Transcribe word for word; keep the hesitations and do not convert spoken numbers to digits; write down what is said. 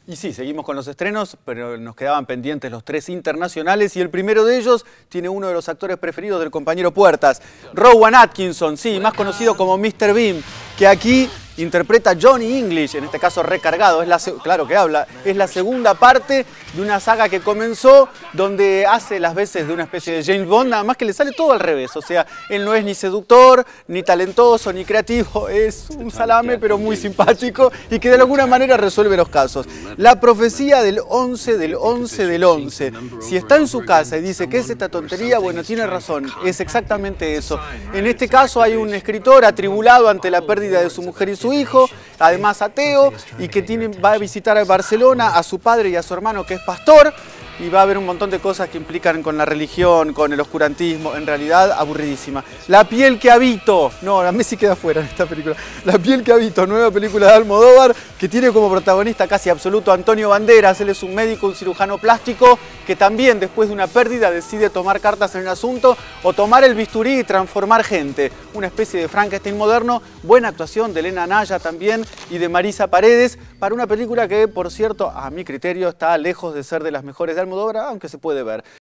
Y sí, seguimos con los estrenos, pero nos quedaban pendientes los tres internacionales y el primero de ellos tiene uno de los actores preferidos del compañero Puertas, Rowan Atkinson, sí, más conocido como míster Bean, que aquí interpreta Johnny English, en este caso recargado, es la, claro que habla, es la segunda parte de una saga que comenzó donde hace las veces de una especie de James Bond, nada más que le sale todo al revés, o sea, él no es ni seductor, ni talentoso, ni creativo, es un salame pero muy simpático y que de alguna manera resuelve los casos. La profecía del once del once del once, si está en su casa y dice ¿qué es esta tontería? Bueno, tiene razón, es exactamente eso. En este caso hay un escritor atribulado ante la pérdida de su mujer y su hijo, además ateo, y que tiene, va a visitar a Barcelona a su padre y a su hermano que es pastor, y va a haber un montón de cosas que implican con la religión, con el oscurantismo, en realidad aburridísima. La piel que habito, no, la Messi queda fuera en esta película. La piel que habito, nueva película de Almodóvar, que tiene como protagonista casi absoluto a Antonio Banderas. Él es un médico, un cirujano plástico, que también después de una pérdida decide tomar cartas en el asunto o tomar el bisturí y transformar gente. Una especie de Frankenstein moderno, buena actuación de Elena Naya también y de Marisa Paredes, para una película que, por cierto, a mi criterio está lejos de ser de las mejores de Almodóvar, aunque se puede ver.